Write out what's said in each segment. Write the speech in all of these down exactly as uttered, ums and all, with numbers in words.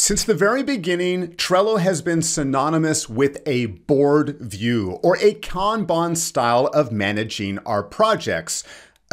Since the very beginning, Trello has been synonymous with a board view or a Kanban style of managing our projects.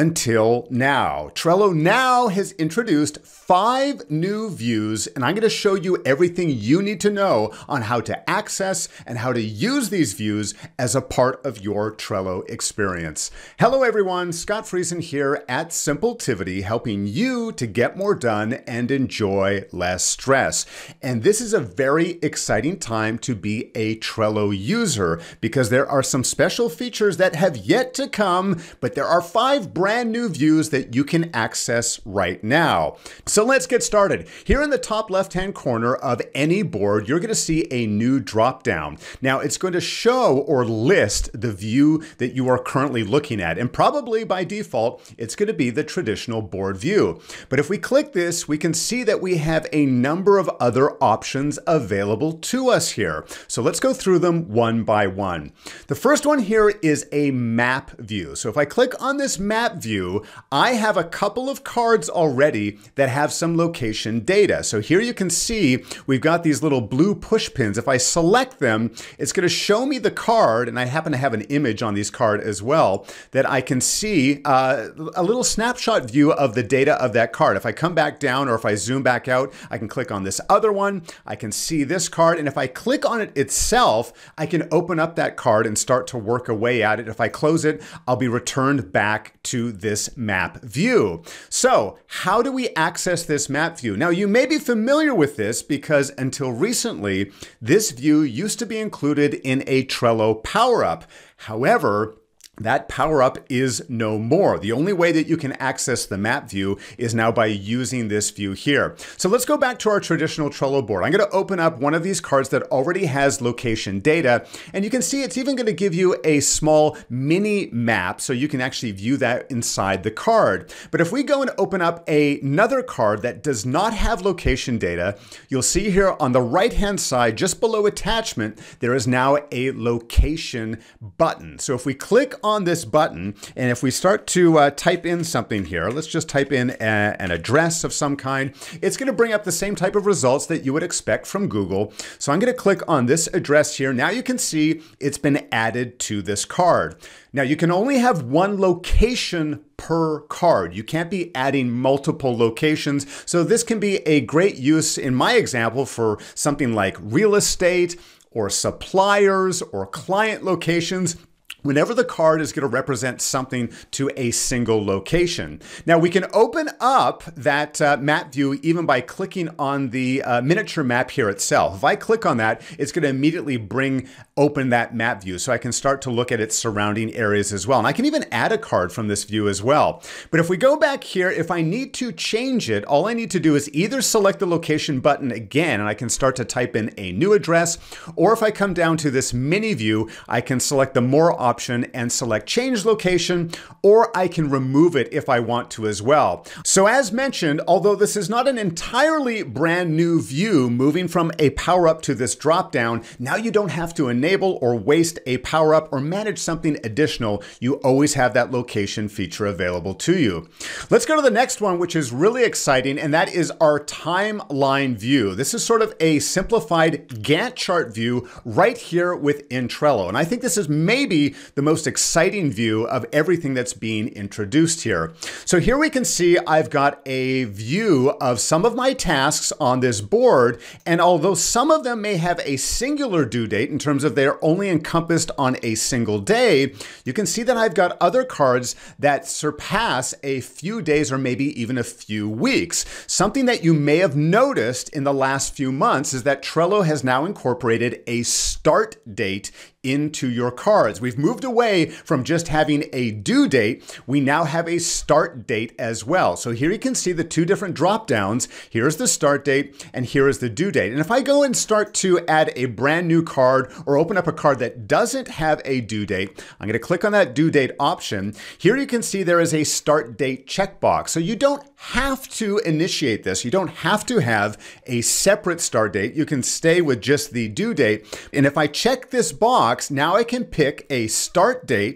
Until now. Trello now has introduced five new views, and I'm going to show you everything you need to know on how to access and how to use these views as a part of your Trello experience. Hello everyone, Scott Friesen here at Simpletivity, helping you to get more done and enjoy less stress. And this is a very exciting time to be a Trello user because there are some special features that have yet to come, but there are five brand new views that you can access right now. So let's get started. Here in the top left-hand corner of any board, you're going to see a new drop-down. Now it's going to show or list the view that you are currently looking at. And probably by default, it's going to be the traditional board view. But if we click this, we can see that we have a number of other options available to us here. So let's go through them one by one. The first one here is a map view. So if I click on this map view, I have a couple of cards already that have some location data. So here you can see we've got these little blue push pins. If I select them, it's going to show me the card, and I happen to have an image on these cards as well, that I can see uh, a little snapshot view of the data of that card. If I come back down or if I zoom back out, I can click on this other one. I can see this card, and if I click on it itself, I can open up that card and start to work away at it. If I close it, I'll be returned back to this map view. So how do we access this map view? Now you may be familiar with this because until recently, this view used to be included in a Trello power-up. However, that power-up is no more. The only way that you can access the map view is now by using this view here. So let's go back to our traditional Trello board. I'm going to open up one of these cards that already has location data, and you can see it's even going to give you a small mini map so you can actually view that inside the card. But if we go and open up a, another card that does not have location data, you'll see here on the right-hand side, just below attachment, there is now a location button. So if we click on on this button, and if we start to uh, type in something here, let's just type in a, an address of some kind, it's going to bring up the same type of results that you would expect from Google. So I'm going to click on this address here. Now you can see it's been added to this card. Now you can only have one location per card. You can't be adding multiple locations. So this can be a great use in my example for something like real estate or suppliers or client locations, whenever the card is going to represent something to a single location. Now we can open up that uh, map view even by clicking on the uh, miniature map here itself. If I click on that, it's going to immediately bring open that map view so I can start to look at its surrounding areas as well. And I can even add a card from this view as well. But if we go back here, if I need to change it, all I need to do is either select the location button again, and I can start to type in a new address, or if I come down to this mini view, I can select the more option option and select change location, or I can remove it if I want to as well. So as mentioned, although this is not an entirely brand new view moving from a power up to this drop down, now you don't have to enable or waste a power up or manage something additional. You always have that location feature available to you. Let's go to the next one, which is really exciting, and that is our timeline view. This is sort of a simplified Gantt chart view right here within Trello. And I think this is maybe the most exciting view of everything that's being introduced here. So here we can see I've got a view of some of my tasks on this board, and although some of them may have a singular due date in terms of they're only encompassed on a single day, you can see that I've got other cards that surpass a few days or maybe even a few weeks. Something that you may have noticed in the last few months is that Trello has now incorporated a start date into your cards. We've moved away from just having a due date. We now have a start date as well. So here you can see the two different drop downs. Here's the start date and here is the due date. And if I go and start to add a brand new card or open up a card that doesn't have a due date, I'm going to click on that due date option. Here you can see there is a start date checkbox. So you don't have to initiate this. You don't have to have a separate start date. You can stay with just the due date. And if I check this box, now I can pick a start date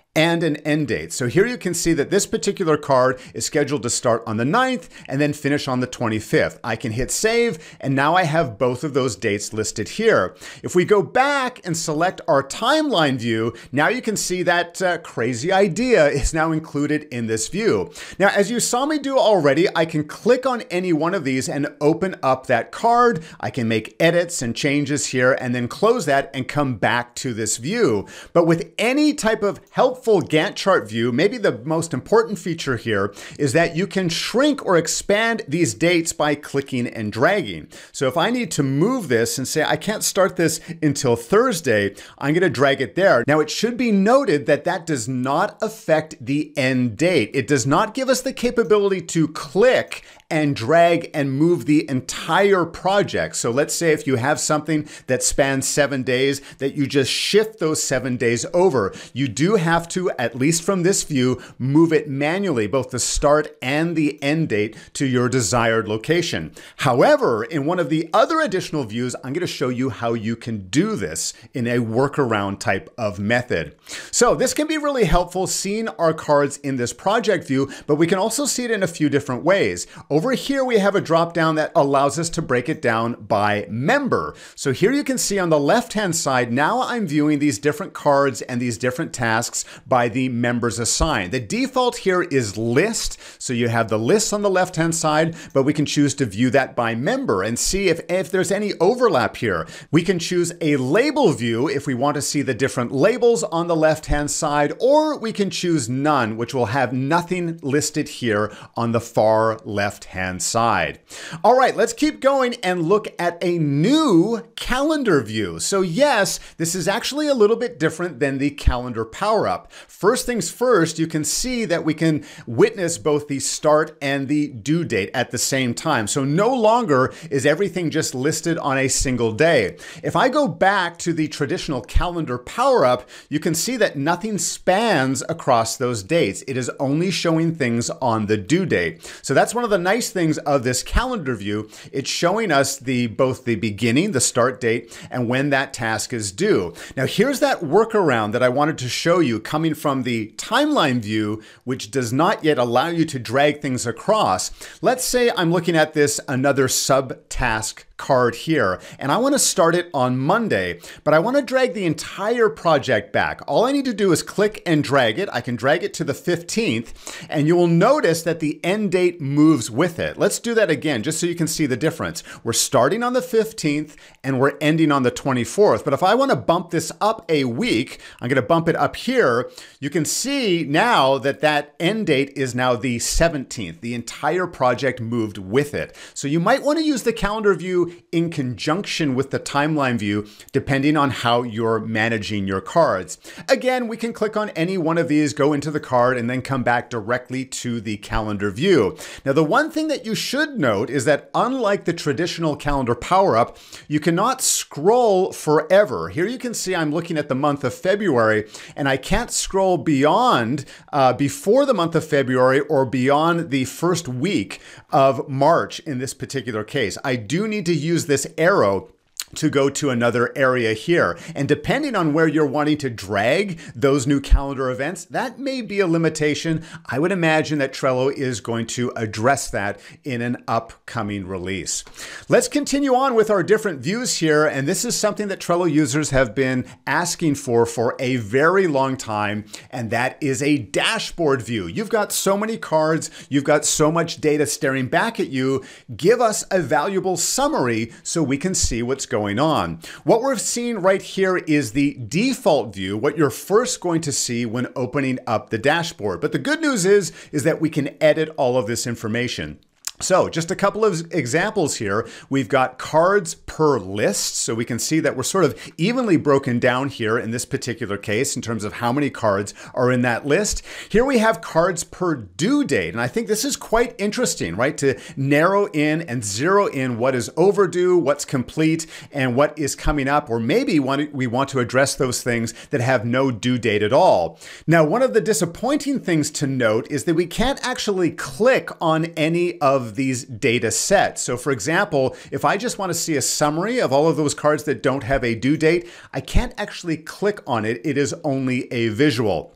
and an end date. So here you can see that this particular card is scheduled to start on the ninth and then finish on the twenty-fifth. I can hit save, and now I have both of those dates listed here. If we go back and select our timeline view, now you can see that uh, crazy idea is now included in this view. Now, as you saw me do already, I can click on any one of these and open up that card. I can make edits and changes here and then close that and come back to this view. But with any type of helpful Gantt chart view, maybe the most important feature here is that you can shrink or expand these dates by clicking and dragging. So if I need to move this and say I can't start this until Thursday, I'm going to drag it there. Now it should be noted that that does not affect the end date. It does not give us the capability to click and drag and move the entire project. So let's say if you have something that spans seven days, that you just shift those seven days over. You do have to, at least from this view, move it manually, both the start and the end date to your desired location. However, in one of the other additional views, I'm going to show you how you can do this in a workaround type of method. So this can be really helpful seeing our cards in this project view, but we can also see it in a few different ways. Over here, we have a drop down that allows us to break it down by member. So here you can see on the left-hand side, now I'm viewing these different cards and these different tasks by the members assigned. The default here is list. So you have the list on the left-hand side, but we can choose to view that by member and see if, if there's any overlap here. We can choose a label view if we want to see the different labels on the left-hand side, or we can choose none, which will have nothing listed here on the far left hand side. All right, let's keep going and look at a new calendar view. So yes, this is actually a little bit different than the calendar power-up. First things first, you can see that we can witness both the start and the due date at the same time. So no longer is everything just listed on a single day. If I go back to the traditional calendar power-up, you can see that nothing spans across those dates. It is only showing things on the due date. So that's one of the nice things of this calendar view. It's showing us the both the beginning, the start date, and when that task is due. Now here's that workaround that I wanted to show you coming from the timeline view, which does not yet allow you to drag things across. Let's say I'm looking at this another subtask card here, and I want to start it on Monday, but I want to drag the entire project back. All I need to do is click and drag it. I can drag it to the fifteenth, and you will notice that the end date moves with it. Let's do that again, just so you can see the difference. We're starting on the fifteenth, and we're ending on the twenty-fourth, but if I want to bump this up a week, I'm going to bump it up here. You can see now that that end date is now the seventeenth. The entire project moved with it. So you might want to use the calendar view in conjunction with the timeline view, depending on how you're managing your cards. Again, we can click on any one of these, go into the card, and then come back directly to the calendar view. Now, the one thing that you should note is that unlike the traditional calendar power-up, you cannot scroll forever. Here you can see I'm looking at the month of February, and I can't scroll beyond uh, before the month of February or beyond the first week of March in this particular case. I do need to use this arrow to go to another area here. And depending on where you're wanting to drag those new calendar events, that may be a limitation. I would imagine that Trello is going to address that in an upcoming release. Let's continue on with our different views here. And this is something that Trello users have been asking for for a very long time. And that is a dashboard view. You've got so many cards, you've got so much data staring back at you. Give us a valuable summary so we can see what's going going on. What we're seeing right here is the default view, what you're first going to see when opening up the dashboard. But the good news is, is that we can edit all of this information. So just a couple of examples here. We've got cards per list. So we can see that we're sort of evenly broken down here in this particular case in terms of how many cards are in that list. Here we have cards per due date. And I think this is quite interesting, right? To narrow in and zero in what is overdue, what's complete, and what is coming up. Or maybe we want to address those things that have no due date at all. Now, one of the disappointing things to note is that we can't actually click on any of these data sets. So for example, if I just want to see a summary of all of those cards that don't have a due date, I can't actually click on it. It is only a visual.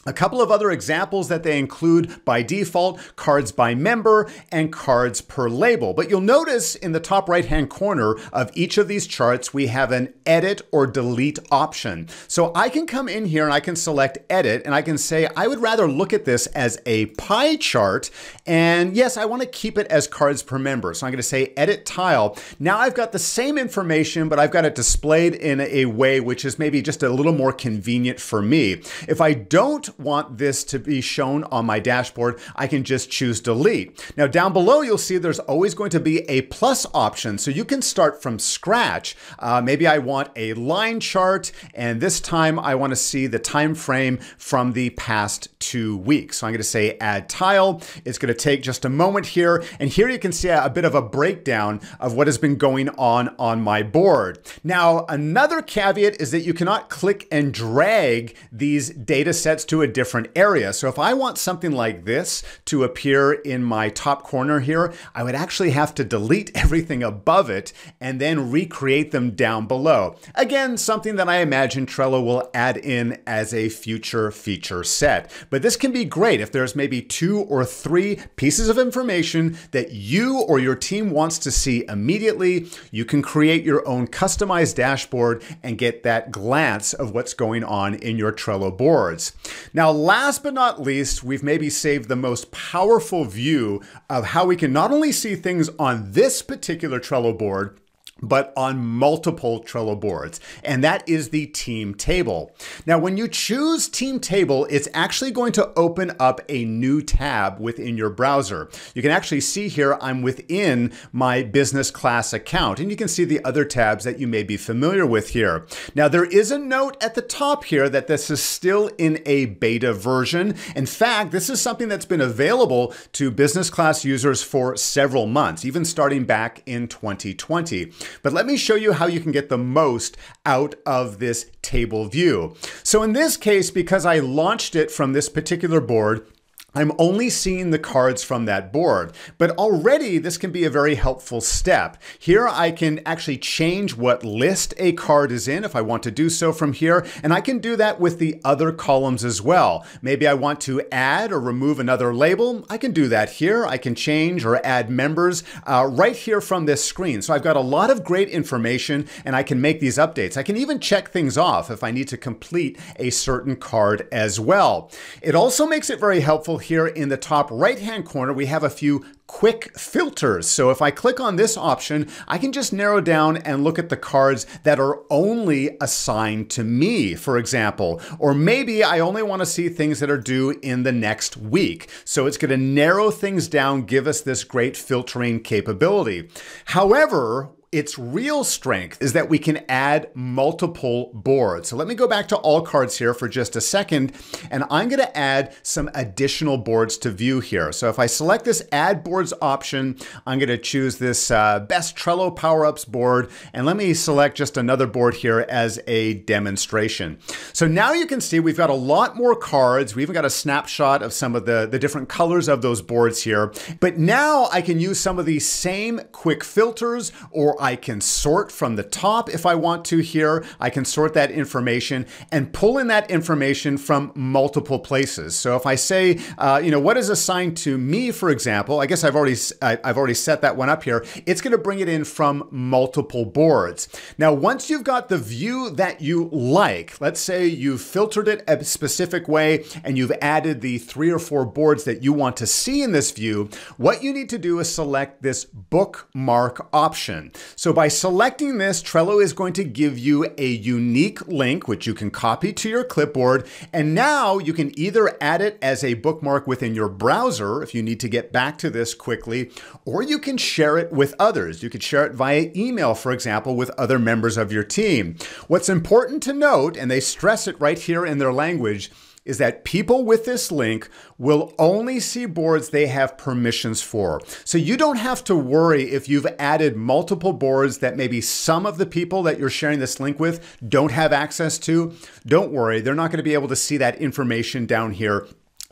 A couple of other examples that they include by default: cards by member and cards per label. But you'll notice in the top right-hand corner of each of these charts, we have an edit or delete option. So I can come in here and I can select edit, and I can say, I would rather look at this as a pie chart. And yes, I want to keep it as cards per member. So I'm going to say edit tile. Now I've got the same information, but I've got it displayed in a way which is maybe just a little more convenient for me. If I don't want this to be shown on my dashboard, I can just choose delete. Now down below, you'll see there's always going to be a plus option. So you can start from scratch. Uh, maybe I want a line chart, and this time I want to see the time frame from the past two weeks. So I'm going to say add tile. It's going to take just a moment here. And here you can see a bit of a breakdown of what has been going on on my board. Now, another caveat is that you cannot click and drag these data sets to a different area. So if I want something like this to appear in my top corner here, I would actually have to delete everything above it and then recreate them down below. Again, something that I imagine Trello will add in as a future feature set. But this can be great if there's maybe two or three pieces of information that you or your team wants to see immediately. You can create your own customized dashboard and get that glance of what's going on in your Trello boards. Now, last but not least, we've maybe saved the most powerful view of how we can not only see things on this particular Trello board, but on multiple Trello boards, and that is the team table. Now, when you choose team table, it's actually going to open up a new tab within your browser. You can actually see here, I'm within my business class account, and you can see the other tabs that you may be familiar with here. Now, there is a note at the top here that this is still in a beta version. In fact, this is something that's been available to business class users for several months, even starting back in twenty twenty. But let me show you how you can get the most out of this table view. So in this case, because I launched it from this particular board, I'm only seeing the cards from that board, but already this can be a very helpful step. Here I can actually change what list a card is in if I want to do so from here, and I can do that with the other columns as well. Maybe I want to add or remove another label. I can do that here. I can change or add members uh, right here from this screen. So I've got a lot of great information, and I can make these updates. I can even check things off if I need to complete a certain card as well. It also makes it very helpful here in the top right-hand corner. We have a few quick filters. So if I click on this option, I can just narrow down and look at the cards that are only assigned to me, for example. Or maybe I only want to see things that are due in the next week. So it's going to narrow things down, give us this great filtering capability. However, its real strength is that we can add multiple boards. So let me go back to all cards here for just a second, and I'm going to add some additional boards to view here. So if I select this add boards option, I'm going to choose this uh, best Trello power-ups board, and let me select just another board here as a demonstration. So now you can see we've got a lot more cards. We even got a snapshot of some of the, the different colors of those boards here. But now I can use some of these same quick filters, or I can sort from the top if I want to here. I can sort that information and pull in that information from multiple places. So if I say, uh, you know, what is assigned to me, for example, I guess I've already, I, I've already set that one up here. It's going to bring it in from multiple boards. Now, once you've got the view that you like, let's say you've filtered it a specific way and you've added the three or four boards that you want to see in this view, what you need to do is select this bookmark option. So by selecting this, Trello is going to give you a unique link, which you can copy to your clipboard. And now you can either add it as a bookmark within your browser if you need to get back to this quickly, or you can share it with others. You could share it via email, for example, with other members of your team. What's important to note, and they stress it right here in their language, is that people with this link will only see boards they have permissions for. So you don't have to worry if you've added multiple boards that maybe some of the people that you're sharing this link with don't have access to. Don't worry, they're not going to be able to see that information down here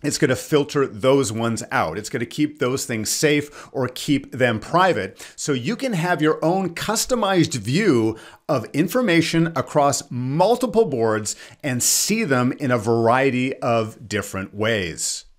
it's going to filter those ones out. It's going to keep those things safe or keep them private. So you can have your own customized view of information across multiple boards and see them in a variety of different ways.